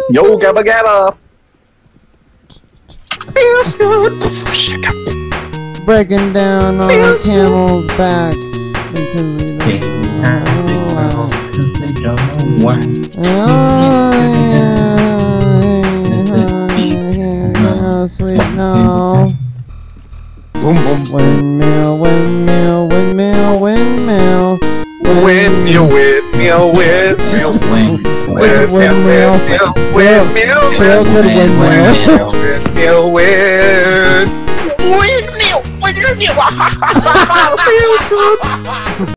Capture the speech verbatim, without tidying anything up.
Yo, gabba gabba. Feels good. Breaking down on the camel's back because we don't know Because they don't know why. Oh, sleep now. Boom, boom. Windmill, windmill, windmill, windmill. Windmill, windmill, windmill, Just windmill. windmill, Real good windmill. windmill, wind. Windmill, windmill. Feels good.